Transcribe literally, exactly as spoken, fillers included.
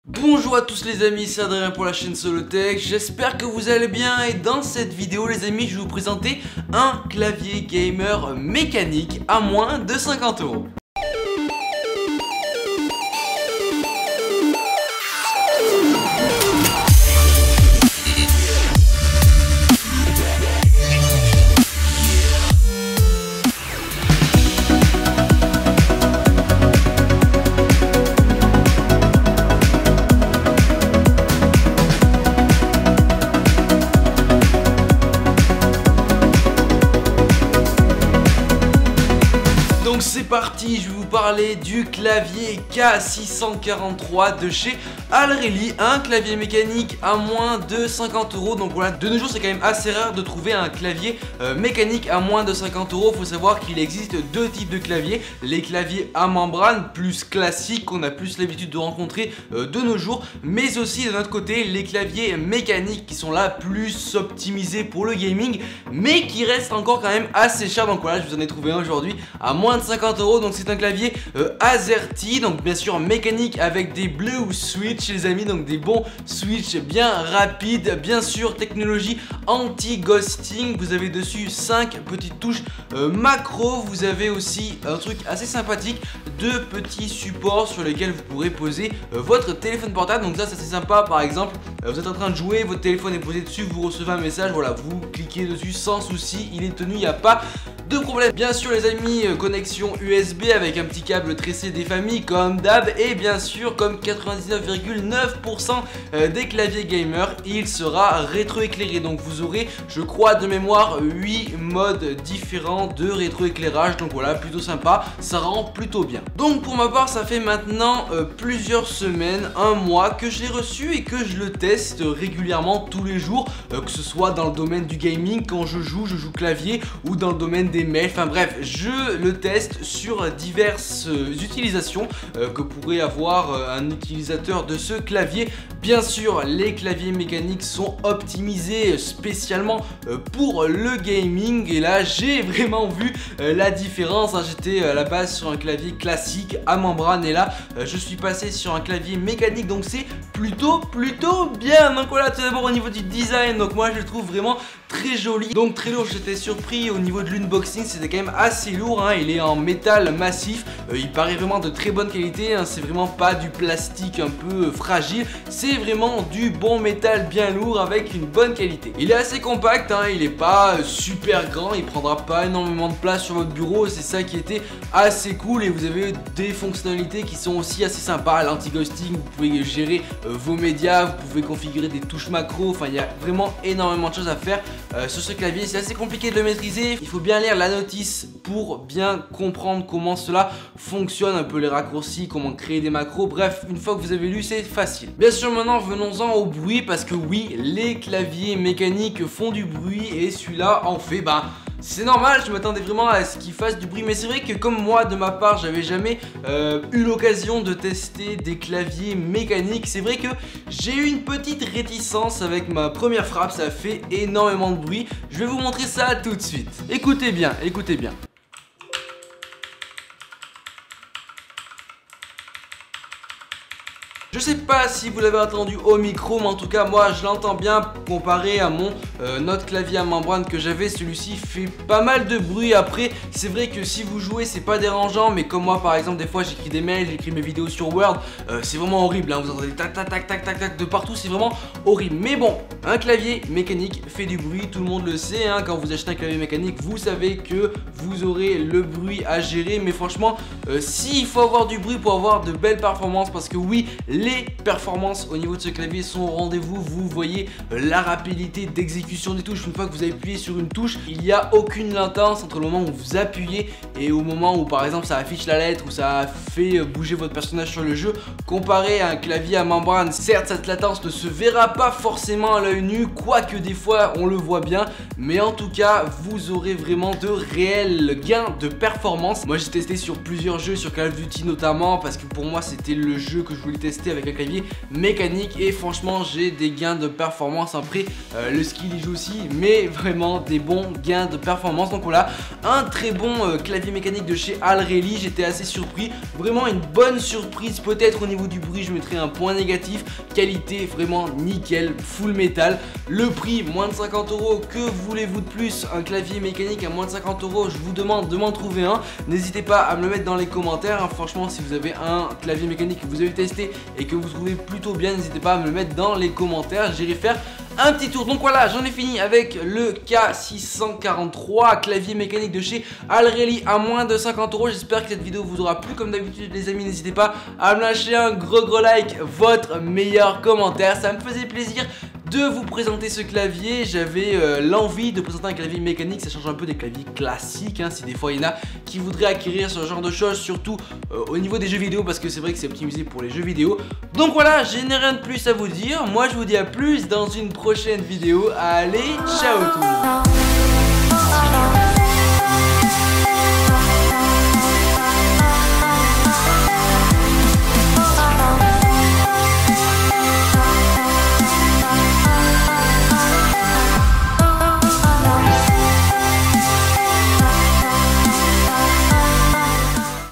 Bonjour à tous les amis, c'est Adrien pour la chaîne Solotech, j'espère que vous allez bien et dans cette vidéo les amis je vais vous présenter un clavier gamer mécanique à moins de cinquante euros. Donc c'est parti, je vais vous parler du clavier K six cent quarante-trois de chez Alreli, un clavier mécanique à moins de cinquante euros. Donc voilà, de nos jours c'est quand même assez rare de trouver un clavier euh, mécanique à moins de cinquante euros. Faut savoir qu'il existe deux types de claviers, les claviers à membrane plus classiques qu'on a plus l'habitude de rencontrer euh, de nos jours, mais aussi de notre côté les claviers mécaniques qui sont là plus optimisés pour le gaming, mais qui restent encore quand même assez chers. Donc voilà, je vous en ai trouvé un aujourd'hui à moins de cinquante euros. Donc c'est un clavier euh, AZERTY, donc bien sûr mécanique avec des blue switch les amis, donc des bons switch bien rapides, bien sûr technologie anti-ghosting. Vous avez dessus cinq petites touches euh, macro. Vous avez aussi un truc assez sympathique, deux petits supports sur lesquels vous pourrez poser euh, votre téléphone portable. Donc ça c'est assez sympa, par exemple euh, vous êtes en train de jouer, votre téléphone est posé dessus, vous recevez un message, voilà, vous cliquez dessus sans souci, il est tenu, il n'y a pas de problème. Bien sûr les amis, euh, connexion U S B avec un petit câble tressé des familles comme d'hab, et bien sûr comme quatre-vingt-dix-neuf virgule neuf pour cent des claviers gamer, il sera rétroéclairé. Donc vous aurez, je crois de mémoire, huit modes différents de rétroéclairage. Donc voilà, plutôt sympa, ça rend plutôt bien. Donc pour ma part ça fait maintenant euh, plusieurs semaines, un mois que je l'ai reçu et que je le teste régulièrement tous les jours, euh, que ce soit dans le domaine du gaming quand je joue, je joue clavier, ou dans le domaine des mails. Enfin bref, je le teste sur diverses euh, utilisations euh, que pourrait avoir euh, un utilisateur de ce clavier. Bien sûr, les claviers mécaniques sont optimisés spécialement euh, pour le gaming, et là j'ai vraiment vu euh, la différence. hein. J'étais à la base sur un clavier classique à membrane, et là euh, je suis passé sur un clavier mécanique, donc c'est plutôt plutôt bien. Donc voilà, tout d'abord au niveau du design, donc moi je le trouve vraiment très joli, donc très lourd. J'étais surpris au niveau de l'unboxing, c'était quand même assez lourd, hein. Il est en métal massif, euh, il paraît vraiment de très bonne qualité, hein. C'est vraiment pas du plastique un peu euh, fragile, c'est vraiment du bon métal bien lourd avec une bonne qualité. Il est assez compact, hein. Il est pas euh, super grand, il prendra pas énormément de place sur votre bureau, c'est ça qui était assez cool. Et vous avez des fonctionnalités qui sont aussi assez sympas, l'anti-ghosting, vous pouvez gérer euh, vos médias, vous pouvez configurer des touches macro, enfin il y a vraiment énormément de choses à faire euh, sur ce clavier. C'est assez compliqué de le maîtriser, il faut bien lire la notice pour bien comprendre comment cela fonctionne, un peu les raccourcis, comment créer des macros. Bref, une fois que vous avez lu, c'est facile. Bien sûr, maintenant venons-en au bruit, parce que oui, les claviers mécaniques font du bruit et celui-là en fait, bah c'est normal, je m'attendais vraiment à ce qu'il fasse du bruit. Mais c'est vrai que comme moi de ma part j'avais jamais euh, eu l'occasion de tester des claviers mécaniques, c'est vrai que j'ai eu une petite réticence avec ma première frappe, ça fait énormément de bruit. Je vais vous montrer ça tout de suite. Écoutez bien, écoutez bien. Je sais pas si vous l'avez entendu au micro, mais en tout cas moi je l'entends bien comparé à mon euh, autre clavier à membrane que j'avais. Celui-ci fait pas mal de bruit. Après c'est vrai que si vous jouez c'est pas dérangeant, mais comme moi par exemple des fois j'écris des mails, j'écris mes vidéos sur Word, euh, c'est vraiment horrible, hein. Vous entendez tac tac tac tac tac tac de partout, c'est vraiment horrible. Mais bon, un clavier mécanique fait du bruit, tout le monde le sait, hein. Quand vous achetez un clavier mécanique, vous savez que vous aurez le bruit à gérer. Mais franchement, euh, s'il faut avoir du bruit pour avoir de belles performances, parce que oui, les performances au niveau de ce clavier sont au rendez-vous. Vous voyez la rapidité d'exécution des touches. Une fois que vous avez appuyé sur une touche, il n'y a aucune latence entre le moment où vous appuyez et au moment où par exemple ça affiche la lettre ou ça fait bouger votre personnage sur le jeu, comparé à un clavier à membrane. Certes, cette latence ne se verra pas forcément à l'œil nu, quoique des fois on le voit bien, mais en tout cas vous aurez vraiment de réels gains de performance. Moi j'ai testé sur plusieurs jeux, sur Call of Duty notamment, parce que pour moi c'était le jeu que je voulais tester avec avec un clavier mécanique et franchement j'ai des gains de performance. Après euh, le skill il joue aussi, mais vraiment des bons gains de performance. Donc voilà, un très bon euh, clavier mécanique de chez Alreli. J'étais assez surpris, vraiment une bonne surprise. Peut-être au niveau du bruit je mettrai un point négatif. Qualité vraiment nickel, full métal. Le prix moins de cinquante euros, que voulez-vous de plus? Un clavier mécanique à moins de cinquante euros, je vous demande de m'en trouver un. N'hésitez pas à me le mettre dans les commentaires hein. Franchement, si vous avez un clavier mécanique que vous avez testé et que vous trouvez plutôt bien, n'hésitez pas à me le mettre dans les commentaires, j'irai faire un petit tour. Donc voilà, j'en ai fini avec le K six cent quarante-trois, clavier mécanique de chez Alreli à moins de cinquante euros. J'espère que cette vidéo vous aura plu. Comme d'habitude les amis, n'hésitez pas à me lâcher un gros gros like, votre meilleur commentaire, ça me faisait plaisir de vous présenter ce clavier. J'avais euh, l'envie de présenter un clavier mécanique, ça change un peu des claviers classiques hein, si des fois il y en a qui voudraient acquérir ce genre de choses, surtout euh, au niveau des jeux vidéo, parce que c'est vrai que c'est optimisé pour les jeux vidéo. Donc voilà, je n'ai rien de plus à vous dire. Moi je vous dis à plus dans une prochaine vidéo. Allez, ciao tout le monde.